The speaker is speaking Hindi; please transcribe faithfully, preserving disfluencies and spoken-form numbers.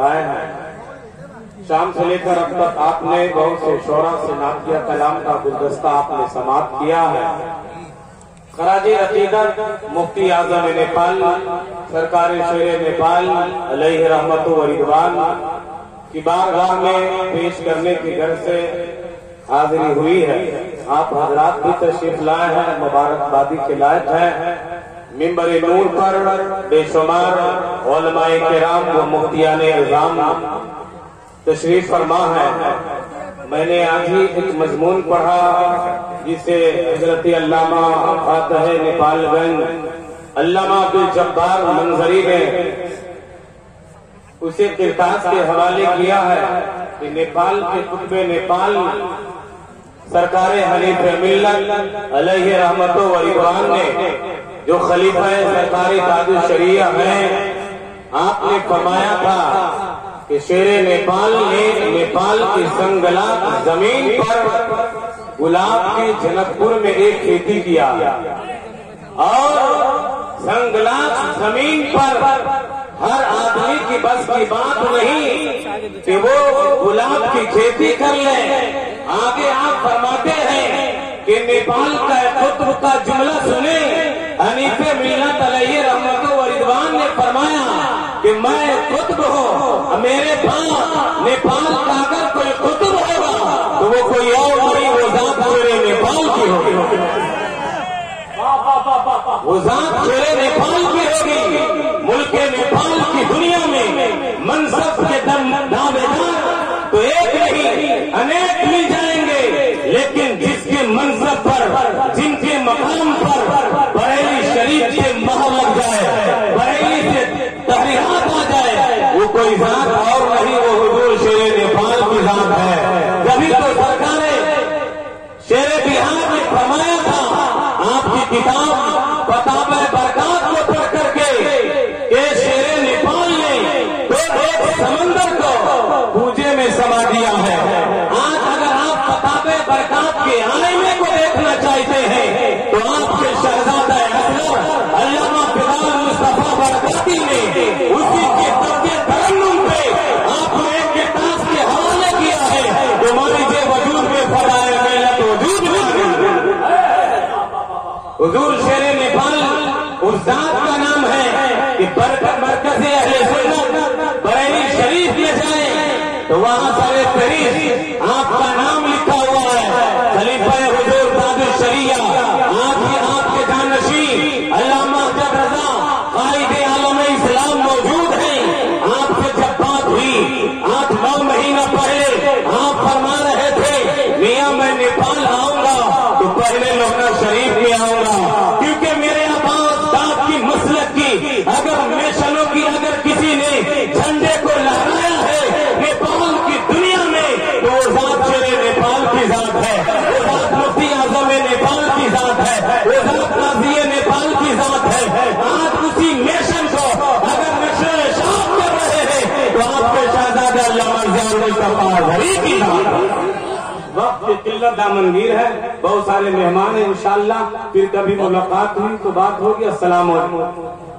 सिखाए हैं। शाम से लेकर अब तक आपने बहुत से शोरा से नातिया कलाम का गुलदस्ता आपने समाप्त किया है। खराजे अकीदत मुफ्ती आजम नेपाल सरकार शेर नेपाल अलैहि रहमत व रिदवान की बारगाह में पेश करने की घर से हाजिरी हुई है। आप हजरात भी तशरीफ लाए हैं, मुबारकबादी के लायक हैं। मिंबर नूर पर बेशुमार उलमाए किराम व मुफ्तियान इज़ाम तशरीफ फरमा है। मैंने आज ही एक मजमून पढ़ा जिसे हजरत अल्लामा फातह नेपालगंज अल्लामा अब्दुल जब्बार मंजरी ने उसे किरतास के हवाले किया है कि नेपाल के कुतुबे नेपाल सरकार हनीफ मिल्लत अलैहि रहमत व रिदवान ने जो खलीफा सरकारी ताजुल शरीया है, आपने फरमाया था कि शेरे नेपाल ने नेपाल की संगलात जमीन पर गुलाब के जनकपुर में एक खेती किया और संगलात जमीन पर हर आदमी की बस की बात नहीं कि वो गुलाब की खेती कर ले। आगे आप फरमाते हैं कि नेपाल का कुतुब का जुमला सुने। हनीफे मिल्लत अलैहि रहमत व रिदवान ने फरमाया कि मैं कुतुब हूँ, मेरे पास नेपाल का अगर कोई कुतुब होगा तो वो कोई और नहीं, वो जात मेरे नेपाल की होगी, वो जात मेरे नेपाल की होगी। मुल्क नेपाल की दुनिया में मनसब के दम दावेदार तो एक नहीं अनेक मिल जाएंगे, लेकिन जिसके मनसब पर जिनके मकाम पर बरेली शरीफ से मोहर लग जाए, बरेली से तहरीरात आ जाए, वो कोई जात और नहीं, वो हुजूर शेर नेपाल की जात है। जभी तो सरकारें शेर बिहार ने फरमाया था आपकी किताब बताबे बरकात को पढ़ करके ये शेर नेपाल ने तो एक समंदर को पूजे में समा दिया है। आज अगर आप बताबे बरकात के आईने को देखना चाहते हैं तो आपके शहजादा असगर अल्लामा फिदाल मुस्तफा बरकाती ने उसी के तर्ज़े तरन्नुम पे आपने एक किताब के हवाले किया है। तुम्हारी जे वजूद में फराए मिल्लत वजूद में हुजूर शेर नेपाल उस जात का नाम है कि बरकत मरकज़े अहले सुन्नत बरेली शरीफ में जाए तो वहां सारे तरीफ आपका नाम लिखा हुआ है। खलीफा हुजूर ताजुल शरीया आज भी आपके जानशीन अल्लामा अहमद रजा कायदे आलम इस्लाम मौजूद हैं। आपसे जब बात हुई आठ नौ महीना पहले आप फरमा रहे थे मियां मैं नेपाल आऊंगा तो पहले लोहना शरीफ में आऊंगा, क्योंकि मेरे अब्बास दाद की मसलक की अगर मिशनों की अगर किसी ने झंडे को लहराया है नेपाल की दुनिया में तो वो जात शेर नेपाल की जात है, वो जात मुफ्ती आजम नेपाल की जात है, वो जात काजी नेपाल की जात है। आज उसी मिशन को अगर नशर शाम कर रहे हैं तो आपके शहजादा अल्लामा मुस्तफा गरीब की जात है। वक्त की किल्लत दामनगीर है, बहुत सारे मेहमान हैं, इंशाअल्लाह फिर कभी मुलाकात हुई तो बात होगी। अस्सलाम वालेकुम।